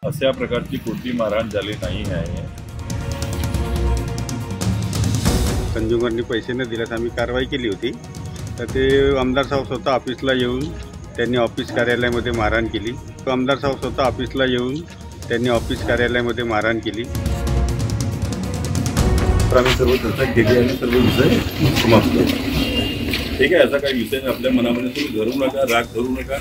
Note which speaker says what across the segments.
Speaker 1: अशा प्रकारची कुठली मारहाण झाली नाही आहे।
Speaker 2: कंझ्युमरनी पैसे न दिल्यास आम्ही कारवाई केली होती। तर ते आमदार साहेब स्वतः ऑफिसला येऊन त्यांनी ऑफिस कार्यालयामध्ये मारहाण केली। आमदार साहेब स्वतः ऑफिसला येऊन त्यांनी ऑफिस कार्यालयामध्ये मारहाण केली।
Speaker 1: आम्ही सर्व चर्चा केली आणि सर्व विषय समाप्त। ठीक आहे, असा काही विषय आपल्या मनामध्ये तुम्ही धरू नका, राग धरू नका।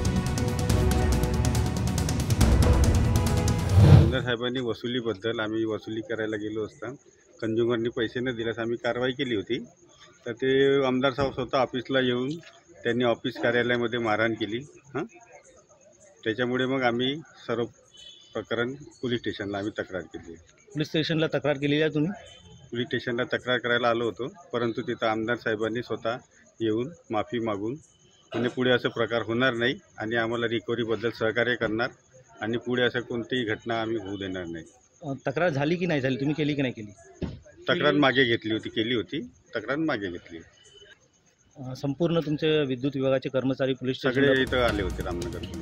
Speaker 2: आमदार साहेबांनी वसुलीबद्दल आम्ही वसुली करायला गेलो असता कंझ्युमरनी पैसे न दिल्यास आम्ही कारवाई केली होती। तर ते आमदार साहेब स्वतः ऑफिसला येऊन त्यांनी ऑफिस कार्यालयामध्ये मारहाण केली। त्याच्यामुळे मग आम्ही सर्व प्रकरण पोलीस स्टेशनला आम्ही तक्रार केली।
Speaker 3: पोलीस स्टेशनला तक्रार केली आहे तुम्ही?
Speaker 2: पोलीस स्टेशनला तक्रार करायला आलो होतो, परंतु तिथं आमदार साहेबांनी स्वतः येऊन माफी मागून म्हणजे पुढे असं प्रकार होणार नाही आणि आम्हाला रिकव्हरीबद्दल सहकार्य करणार आणि पुढे असं कोणतीही घटना आम्ही होऊ देणार नाही।
Speaker 3: तक्रार झाली की नाही झाली, तुम्ही केली की नाही केली?
Speaker 2: तक्रार मागे घेतली होती, केली होती, तक्रार मागे घेतली।
Speaker 3: संपूर्ण तुमचे विद्युत विभागाचे कर्मचारी पोलीस
Speaker 2: सगळे
Speaker 3: स्टेशनला
Speaker 2: इथं आले होते रामनगरमध्ये।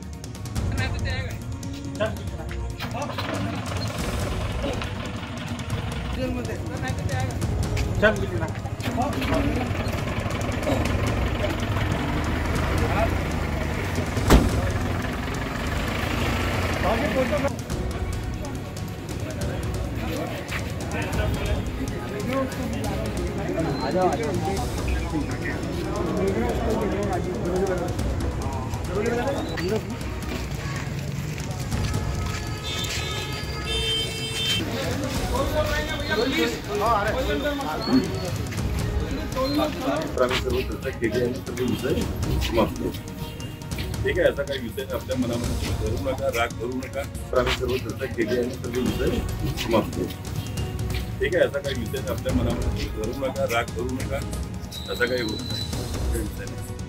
Speaker 1: आम्ही सर्व चर्चा केली आणि सर्व विषय समाप्त। ठीक आहे, असा काही विषय आपल्या मनामध्ये तुम्ही धरू नका, राग धरू नका। आम्ही सर्व चर्चा केली आणि सर्व विषय समाप्त। ठीक आहे, असा काही विषय आपल्या मनामध्ये तुम्ही धरू नका, राग धरू नका। असा काही होत नाही।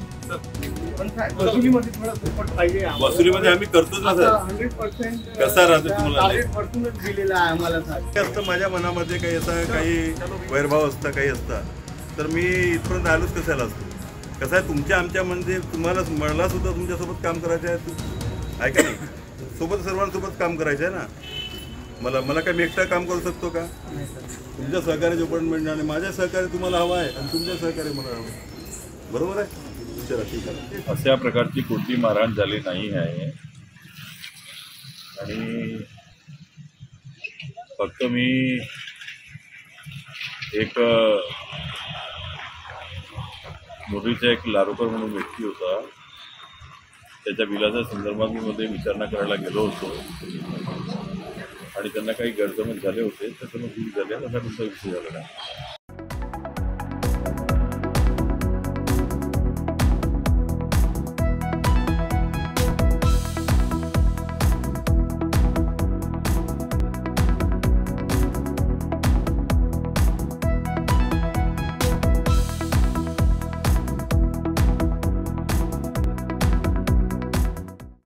Speaker 1: वसुलीमध्ये आम्ही करतोच ना सर, 100% कसा राहतो तुम्हाला
Speaker 4: 100% दिलेला आहे आम्हाला सर।
Speaker 5: माझ्या मनामध्ये काही असा काही वैरभाव असता काही असता तर मी इथपर्यंत आलोच कशाला असतो। कसं आहे, तुमच्या आमच्या म्हणजे तुम्हाला मला सुद्धा तुमच्यासोबत काम करायचं आहे का नाही? सोबत सर्वांसोबत काम करायचं आहे ना। मला काय मी एकटा काम करू शकतो का? तुमच्या सहकार्य जोपर्यंत मिळणार आणि माझ्या सहकार्य तुम्हाला हवं आहे आणि तुमच्या सहकार्य मला हवं आहे, बरोबर आहे? चला ठीक आहे।
Speaker 1: अशा प्रकारची कुठली मारहाण झाली नाही आहे आणि फक्त मी एक मुरलीचा एक लारोकर म्हणून व्यक्ती होता, त्याच्या बिलाच्या संदर्भात मी मध्ये विचारणा करायला गेलो होतो आणि त्यांना काही गैरसमज झाले होते, त्याच्यामुळे दूर झाले, असा तुमचा विषय झाला नाही।